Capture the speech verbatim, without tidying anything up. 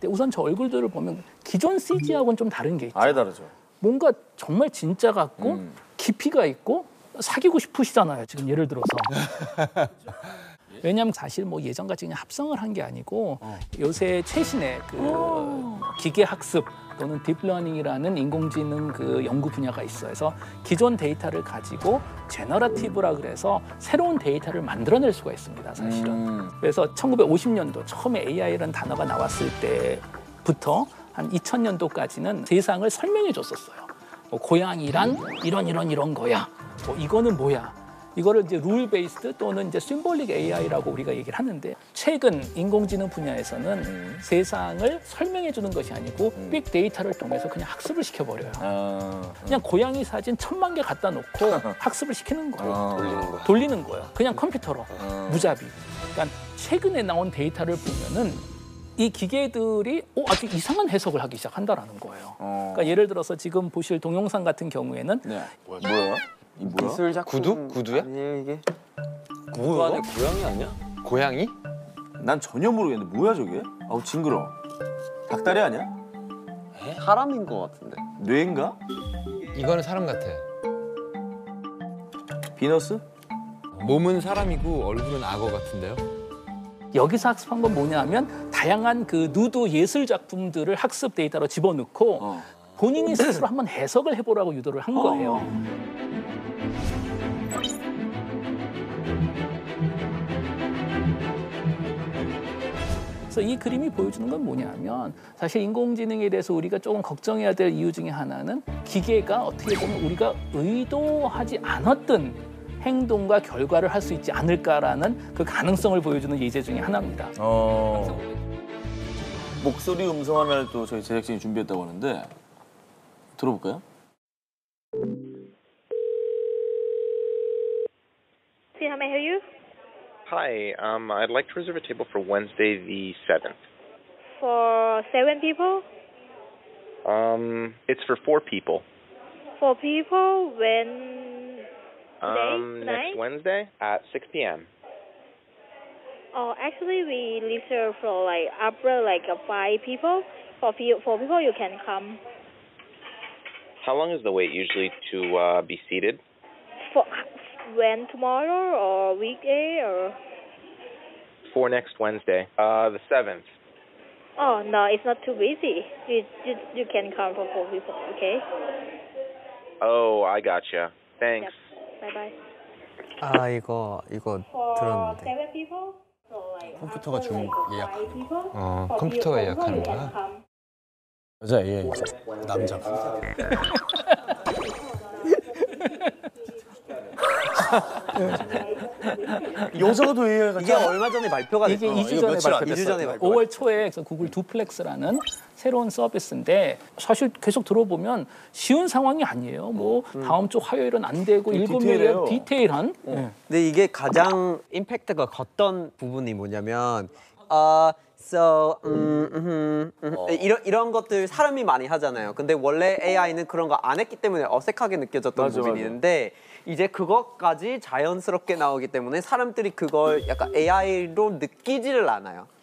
때 우선 저 얼굴들을 보면 기존 씨지하고는 좀 다른 게 있죠. 아예 다르죠. 뭔가 정말 진짜 같고 음. 깊이가 있고 사귀고 싶으시잖아요. 지금 예를 들어서. 왜냐하면 사실 뭐 예전같이 그냥 합성을 한 게 아니고 어. 요새 최신의 그 기계 학습 또는 딥러닝이라는 인공지능 그 연구 분야가 있어요. 그래서 기존 데이터를 가지고 제너러티브라 그래서 새로운 데이터를 만들어낼 수가 있습니다. 사실은. 음. 그래서 천구백오십 년도 처음에 에이아이라는 단어가 나왔을 때부터 한 이천 년도까지는 세상을 설명해 줬었어요. 뭐 고양이란 이런 이런 이런 거야. 뭐 이거는 뭐야. 이거를 이제 룰 베이스드 또는 이제 심볼릭 에이아이라고 우리가 얘기를 하는데 최근 인공지능 분야에서는 음. 세상을 설명해 주는 것이 아니고 음. 빅데이터를 통해서 그냥 학습을 시켜버려요. 아, 그냥 고양이 사진 천만 개 갖다 놓고 학습을 시키는 거예요. 아, 돌리는 거. 돌리는 거예요. 그냥 컴퓨터로 아. 무자비. 그러니까 최근에 나온 데이터를 보면은 이 기계들이 어, 아주 이상한 해석을 하기 시작한다라는 거예요. 어. 그러니까 예를 들어서 지금 보실 동영상 같은 경우에는 네. 뭐야? 이 뭐야? 기술 작품 구두? 구두야? 아니에요 이게? 구두 안에 고양이 아니야? 고양이? 난 전혀 모르겠는데 뭐야 저게? 아우 징그러. 닭다리 아니야? 에? 사람인 것 같은데. 뇌인가? 이거는 사람 같아. 비너스? 몸은 사람이고 얼굴은 악어 같은데요? 여기서 학습한 건 뭐냐면 다양한 그 누드 예술 작품들을 학습 데이터로 집어넣고 어. 본인이 스스로 한번 해석을 해보라고 유도를 한 거예요. 어. 그래서 이 그림이 보여주는 건 뭐냐면 사실 인공지능에 대해서 우리가 조금 걱정해야 될 이유 중에 하나는 기계가 어떻게 보면 우리가 의도하지 않았던 행동과 결과를 할 수 있지 않을까라는 그 가능성을 보여주는 예제 중에 하나입니다. 어... 목소리 음성 화면을 또 저희 제작진이 준비했다고 하는데 들어볼까요? See, how may I help you? Hi, um, I'd like to reserve a table for Wednesday the seventh. For seven people? Um, it's for four people. Four people when? Today? Um, Tonight? next Wednesday at six p m Oh, actually, we reserve for like upper like uh, five people. For few, four people, you can come. How long is the wait usually to uh, be seated? For when tomorrow or weekday or? For next Wednesday, uh, the seventh. Oh no, it's not too busy. You you, you can come for four people, okay? Oh, I gotcha. Thanks. Yep. Bye bye. 아 이거 이거 For 들었는데. seven people, so like 컴퓨터가 upper, 중 like, uh, 예약. five people. 어, For 컴퓨터가 few- for 예약하는 people, you 거야? can come. 여자 에이아이죠. 남자가. 여자도 에이아이 같아. 이게 얼마 전에 발표가 이게 됐어. 이 주 전에 며칠 안 발표됐어요. 이 주 전에 발표가 오월 초에 그래서 구글 두플렉스라는 새로운 서비스인데 사실 계속 들어보면 쉬운 상황이 아니에요. 뭐 다음 주 화요일은 안 되고 일곱 디테일해요. 명이 디테일한. 네. 근데 이게 가장 임팩트가 컸던 부분이 뭐냐면 아 so 음, 음, 음, 어. 이런 이런 것들 사람이 많이 하잖아요. 근데 원래 에이아이는 그런 거 안 했기 때문에 어색하게 느껴졌던 맞아, 부분이 맞아. 있는데 이제 그것까지 자연스럽게 나오기 때문에 사람들이 그걸 약간 에이아이로 느끼지를 않아요.